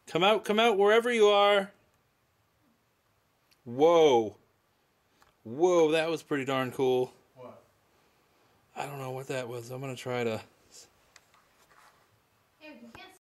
Come out, wherever you are. Whoa. Whoa, that was pretty darn cool. What? I don't know what that was. I'm going to try to...